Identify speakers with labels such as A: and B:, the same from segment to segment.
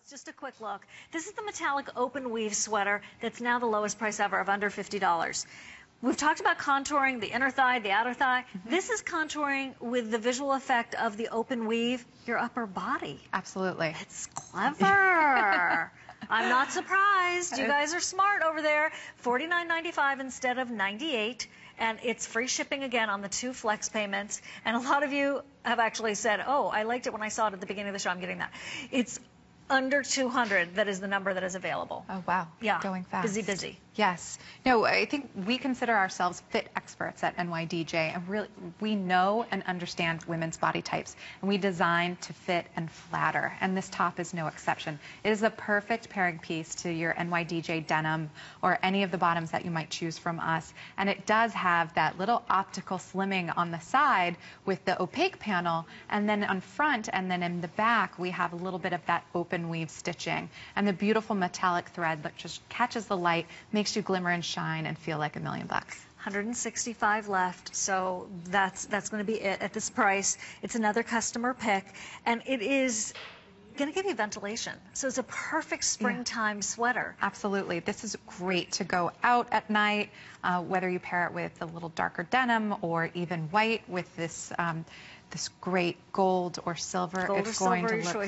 A: It's just a quick look. This is the metallic open weave sweater that's now the lowest price ever of under $50. We've talked about contouring the inner thigh, the outer thigh. This is contouring with the visual effect of the open weave, your upper body.
B: Absolutely.
A: It's clever. I'm not surprised. You guys are smart over there. $49.95 instead of $98. And it's free shipping again on the 2 flex payments. And a lot of you have actually said, oh, I liked it when I saw it at the beginning of the show. I'm getting that. It's under 200 that is the number that is available.
B: Oh, wow.
A: Yeah.
B: Going fast.
A: Busy, busy.
B: Yes. No, I think we consider ourselves fit experts at NYDJ, and really we know and understand women's body types, and we design to fit and flatter, and this top is no exception. It is the perfect pairing piece to your NYDJ denim or any of the bottoms that you might choose from us, and it does have that little optical slimming on the side with the opaque panel, and then on front and then in the back we have a little bit of that open weave stitching, and the beautiful metallic thread that just catches the light, makes you glimmer and shine and feel like $1 million.
A: 165 left, so that's going to be it at this price. It's another customer pick, and it is going to give you ventilation. So it's a perfect springtime sweater.
B: Absolutely. This is great to go out at night, whether you pair it with a little darker denim or even white with this this great gold or silver. It's going to look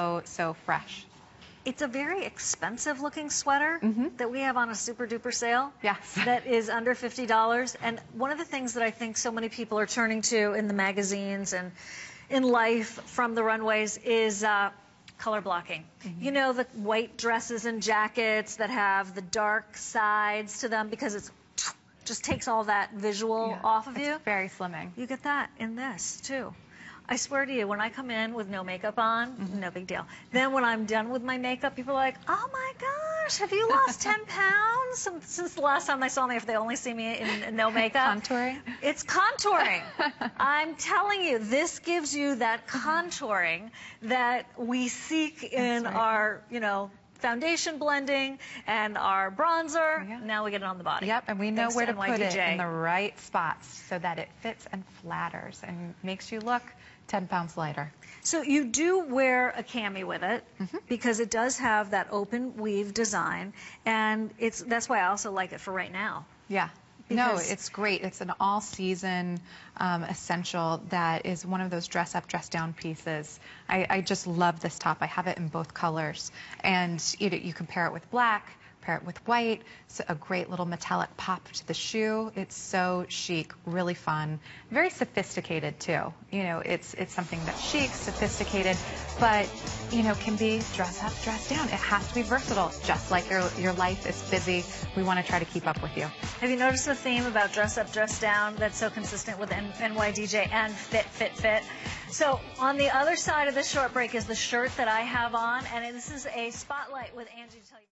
B: so fresh.
A: It's a very expensive looking sweater that we have on a super duper sale.
B: Yes.
A: That is under $50. And one of the things that I think so many people are turning to in the magazines and in life from the runways is color blocking. You know, the white dresses and jackets that have the dark sides to them because it's just takes all that visual off of you.
B: It's very slimming.
A: You get that in this too. I swear to you, when I come in with no makeup on, no big deal. Then when I'm done with my makeup, people are like, oh my gosh, have you lost 10 pounds since the last time they saw me, if they only see me in no makeup?
B: Contouring?
A: It's contouring. I'm telling you, this gives you that contouring that we seek in our, you know, foundation blending and our bronzer. Now we get it on the body.
B: Yep, and we know where to put it in the right spots so that it fits and flatters and makes you look 10 pounds lighter.
A: So you do wear a cami with it because it does have that open weave design, and that's why I also like it for right now.
B: Yeah. No, it's great. It's an all-season essential that is one of those dress-up, dress-down pieces. I just love this top. I have it in both colors. And you can pair it with black, pair it with white. It's a great little metallic pop to the shoe. It's so chic, really fun, very sophisticated too. You know, it's something that's chic, sophisticated, but you know, can be dress up, dress down. It has to be versatile, just like your life is busy. We want to try to keep up with you.
A: Have you noticed the theme about dress up, dress down that's so consistent with NYDJ and fit, fit, fit? So on the other side of this short break is the shirt that I have on, and this is a spotlight with Angie to tell you.